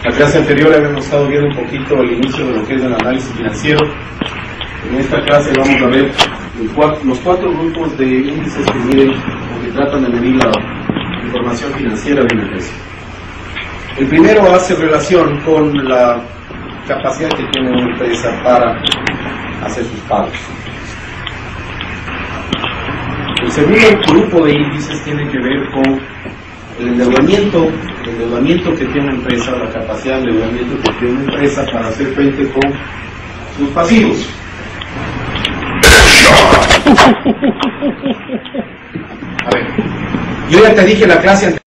La clase anterior habíamos estado viendo un poquito el inicio de lo que es el análisis financiero. En esta clase vamos a ver los cuatro grupos de índices que miden o que tratan de medir la información financiera de una empresa. El primero hace relación con la capacidad que tiene una empresa para hacer sus pagos. El segundo grupo de índices tiene que ver con el endeudamiento que tiene una empresa, la capacidad de endeudamiento que tiene una empresa para hacer frente con sus pasivos. A ver, yo ya te dije en la clase anterior